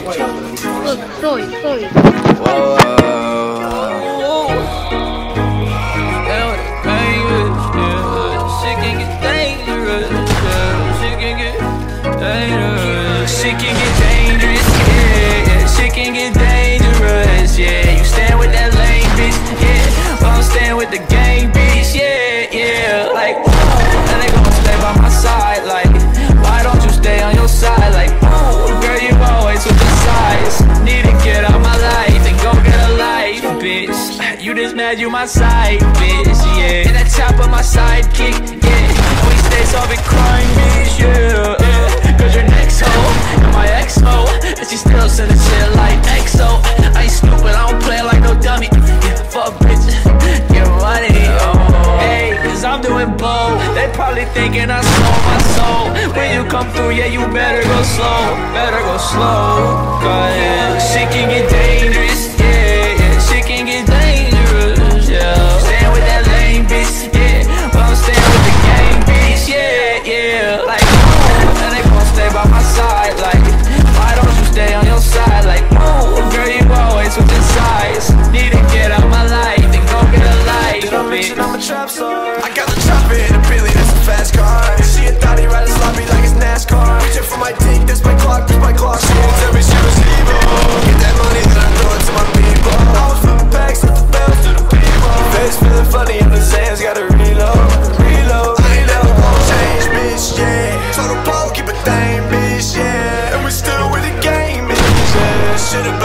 Soy. Shit can get dangerous, yeah. Shit can get dangerous, yeah. You stand with that lame bitch, yeah. But I'm staying with the gang bitch, yeah. Like, and they gon' stay by my side, like, why don't you stay on your side? Like, girl, you always with the sides. Need to get out my life and go get a life, bitch. You just mad you my side, bitch, yeah. And that chopper my sidekick, yeah. We stay solving crime, bitch, yeah. Cause your next hoe, and my ex-hoe, and she still sending shit like EXO. I ain't stupid, I don't play like no dummy. Yeah, fuck bitch, get money, hey, cause I'm doing both. They probably thinking I sold my soul. When you come through, yeah, you better go slow. Cause shit can get dangerous, yeah. Shit can get dangerous, yeah. Staying with that lame bitch, yeah. But I'm staying with the gang bitch, yeah. Like, stay by my side, like, why don't you stay on your side? Like, girl, you always with the sides. Need to get out my life and go get a life. I'm rich and I'm a trap star. I got the chopper in a Billy, that's a fast car. She a thotty riding sloppy like it's NASCAR. Reaching for my dick, that's my clock, that's my clock. She didn't tell me she was evil. Get that money, then I throw it to my people. I was flipping packs, let the bells to the people. Face feeling funny in the sands, gotta reload. I ain't never gonna change, bitch, yeah. So the pole keep a thing, bitch, yeah. And we still with the game, bitch, yeah. Should've